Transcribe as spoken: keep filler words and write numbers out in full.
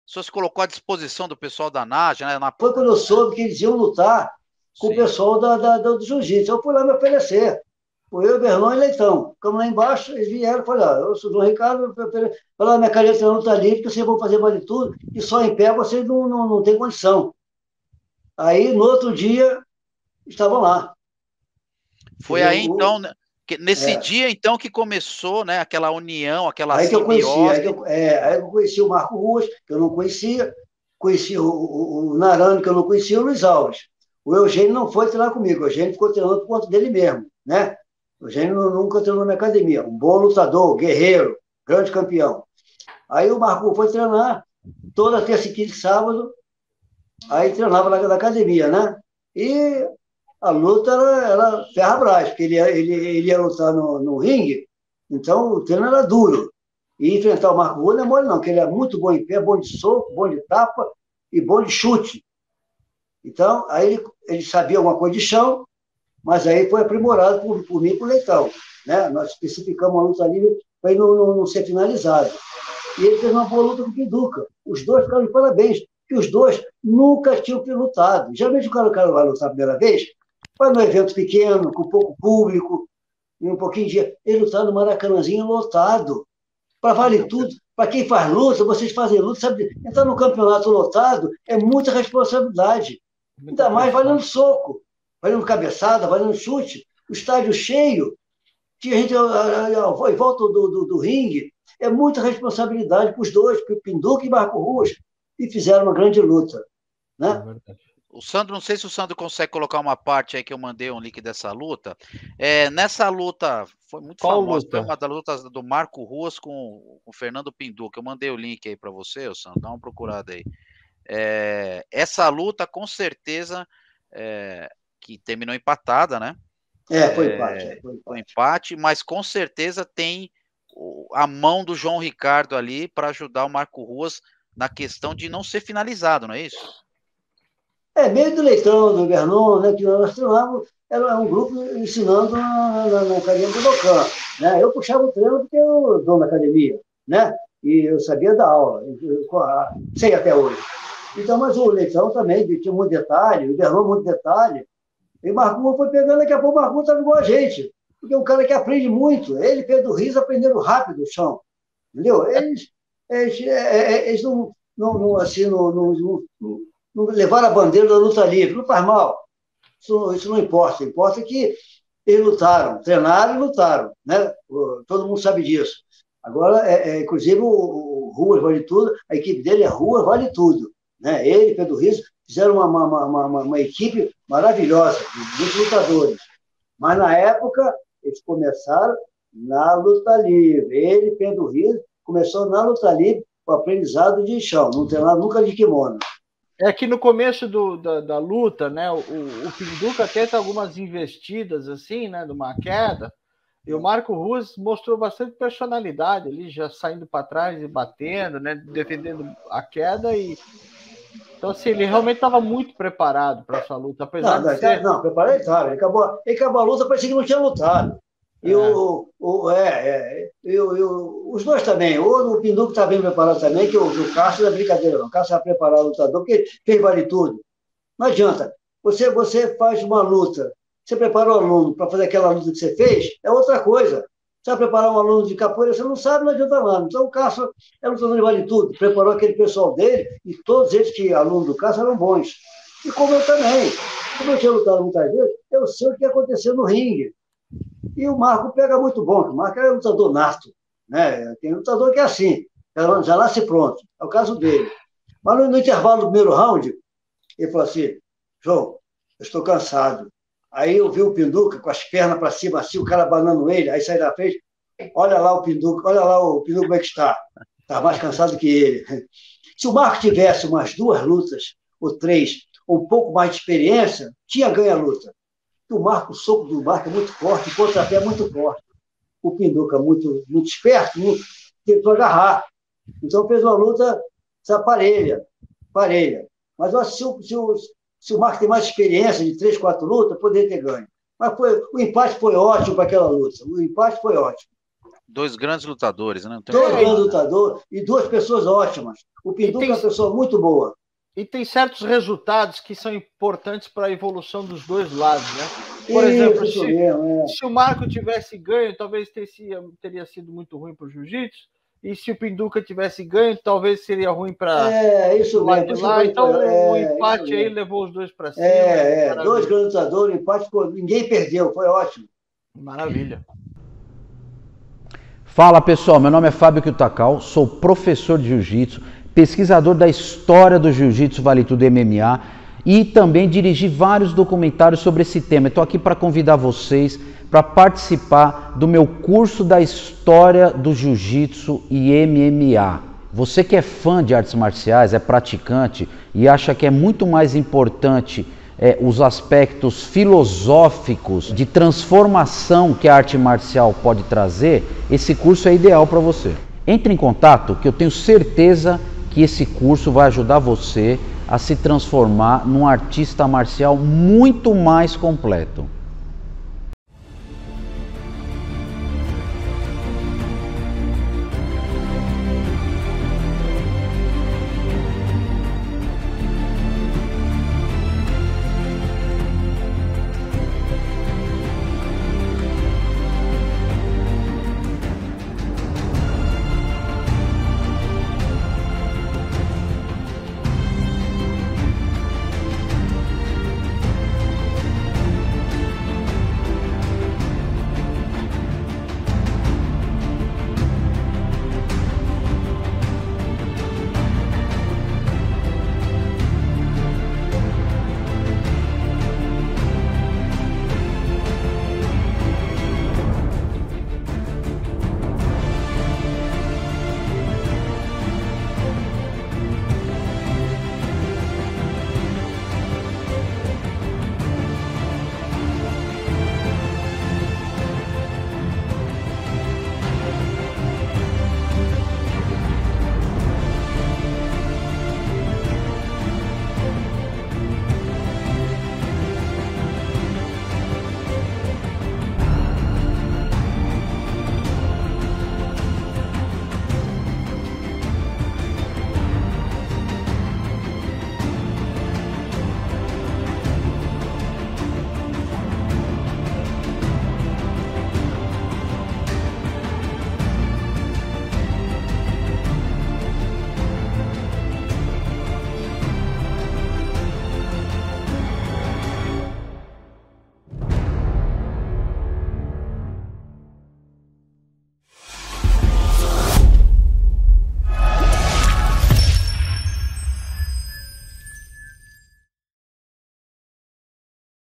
o senhor se colocou à disposição do pessoal da Naja, né? Na... Foi quando eu soube que eles iam lutar com Sim. o pessoal da, da, do jiu-jitsu. Eu fui lá me oferecer. Foi eu, Berlão e Leitão. Ficamos lá embaixo, eles vieram e falaram, eu sou o João Ricardo, falaram, minha carreira não está livre, que vocês vão fazer vale tudo, e só em pé vocês não, não, não têm condição. Aí, no outro dia, estavam lá. Foi aí, o, então, que, nesse é. dia, então, que começou, né, aquela união, aquela aí simbiose. Que eu conheci, aí que eu, é, aí eu conheci o Marco Ruas, que eu não conhecia, conheci o, o, o Narano, que eu não conhecia, e o Luiz Alves. O Eugênio não foi treinar comigo, o Eugênio ficou treinando por conta dele mesmo, né? O Eugênio nunca treinou na academia. Um bom lutador, guerreiro, grande campeão. Aí o Marco foi treinar toda terça, quinta e sábado, aí treinava na, na academia, né? E a luta era, era ferra-brás, porque ele ia, ele, ele ia lutar no, no ringue, então o treino era duro. E enfrentar o Marco Rua não é mole, não, porque ele é muito bom em pé, bom de soco, bom de tapa e bom de chute. Então, aí ele, ele sabia alguma coisa de chão, mas aí foi aprimorado por, por mim e por Leitão. Né? Nós especificamos a luta livre para ele não, não, não ser finalizado. E ele fez uma boa luta com o Pinduca. Os dois ficaram de parabéns, porque os dois nunca tinham lutado. Geralmente o cara, o cara vai lutar a primeira vez, vai num evento pequeno, com pouco público, e um pouquinho de... Ele lutar no Maracanãzinho lotado. Para vale tudo. Para quem faz luta, vocês fazem luta, sabe? Entrar no campeonato lotado é muita responsabilidade. Ainda mais valendo soco, valendo cabeçada, valendo chute. O estádio cheio, tinha gente em volta do, do, do ringue. É muita responsabilidade para os dois, para o Pinduca e Marco Ruas, e fizeram uma grande luta. Né? É verdade. O Sandro, não sei se o Sandro consegue colocar uma parte aí que eu mandei um link dessa luta. É, nessa luta, foi muito Qual famosa, luta? foi uma das lutas do Marco Ruas com o Fernando Pinduca. Eu mandei o link aí para você, Sandro, dá uma procurada aí. É, essa luta, com certeza, é, que terminou empatada, né? É, foi empate, é, foi empate. Foi empate, mas com certeza tem a mão do João Ricardo ali para ajudar o Marco Ruas na questão de não ser finalizado, não é isso? É, meio do Leitão, do Vernon, né, que nós treinávamos, era um grupo ensinando na, na, na academia do Bocan. Né? Eu puxava o treino porque eu dono da academia, né? E eu sabia da aula, eu, sei até hoje. Então, mas o Leitão também tinha muito detalhe, o Vernon muito detalhe, e o Marco foi pegando, daqui a pouco o Marco estava igual a gente, porque é um cara que aprende muito, ele e Pedro Riz aprenderam rápido o chão, entendeu? Eles, eles, eles não, não, não, assim, não, não, não não levaram a bandeira da luta livre, não faz mal, isso, isso não importa, importa que eles lutaram, treinaram e lutaram, né? Todo mundo sabe disso. Agora, é, é, inclusive, o, o Ruas Vale Tudo, a equipe dele é Ruas Vale Tudo, né? Ele e Pedro Rizzo fizeram uma, uma, uma, uma, uma equipe maravilhosa, de muitos lutadores, mas na época eles começaram na luta livre, ele e Pedro Rizzo começou na luta livre, com aprendizado de chão, não treinaram nunca de kimono. É que no começo do, da, da luta, né, o, o Pinduca tenta algumas investidas, assim, né, de uma queda, e o Marco Ruas mostrou bastante personalidade ali, já saindo para trás e batendo, né, defendendo a queda, e então, assim, ele realmente estava muito preparado para essa luta, apesar não, de ser... Não, preparado ele estava, ele acabou, ele acabou a luta, parecia que não tinha lutado. E, é. O, o, é, é, e, o, e o, os dois também. O, o Pinduca está bem preparado também, que o, o Cássio não é brincadeira, não. O Cássio vai preparar o lutador, porque fez vale tudo. Não adianta. Você, você faz uma luta, você prepara o aluno para fazer aquela luta que você fez, é outra coisa. Você vai preparar um aluno de capoeira, você não sabe, não adianta nada. Então o Cássio é lutador de vale tudo, preparou aquele pessoal dele, e todos eles que alunos do Cássio eram bons. E como eu também. Como eu tinha lutado muitas vezes, eu sei o que ia acontecer no ringue. E o Marco pega muito bom, o Marco é lutador nato, né? Tem lutador que é assim, já nasce pronto, é o caso dele. Mas no, no intervalo do primeiro round, ele falou assim, João, eu estou cansado. Aí eu vi o Pinduca com as pernas para cima, assim, o cara banando ele, aí sai da frente, olha lá o Pinduca, olha lá o Pinduca como é que está, está mais cansado que ele. Se o Marco tivesse umas duas lutas, ou três, ou um pouco mais de experiência, tinha ganho a luta. O Marco, o soco do Marco é muito forte, o pontapé é muito forte. O Pinduca, muito, muito esperto, muito, tentou agarrar. Então fez uma luta essa parelha, parelha. Mas eu acho que se o, se, o, se o Marco tem mais experiência de três, quatro lutas, poderia ter ganho. Mas foi, o empate foi ótimo para aquela luta. O empate foi ótimo. Dois grandes lutadores, né? Dois grandes lutadores e duas pessoas ótimas. O Pinduca tem... é uma pessoa muito boa. E tem certos resultados que são importantes para a evolução dos dois lados, né? Por isso, exemplo, se, mesmo, é. se o Marco tivesse ganho, talvez teria, teria sido muito ruim para o jiu-jitsu. E se o Pinduca tivesse ganho, talvez seria ruim para é, isso mesmo, de lá. Então é, o empate aí levou os dois para cima. É, é. dois grandes lutadores, empate, ninguém perdeu, foi ótimo. Maravilha. Fala pessoal, meu nome é Fábio Kiyotakawa, sou professor de jiu-jitsu, pesquisador da história do jiu-jitsu Vale Tudo M M A e também dirigi vários documentários sobre esse tema. Estou aqui para convidar vocês para participar do meu curso da história do jiu-jitsu e M M A. Você que é fã de artes marciais, é praticante e acha que é muito mais importante é, os aspectos filosóficos de transformação que a arte marcial pode trazer, esse curso é ideal para você. Entre em contato que eu tenho certeza que esse curso vai ajudar você a se transformar num artista marcial muito mais completo.